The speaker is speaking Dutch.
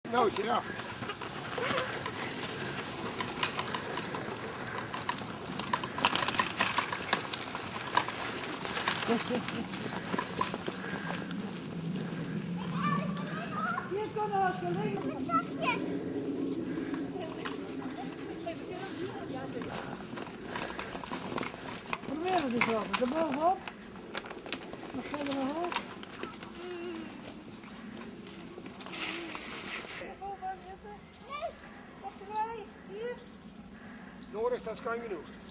Nou, ja. Hier kan er gelegen. Probeer het eens wel. Er bovenop. Nog verder naar hoog. Nodig, dat is kan genoeg.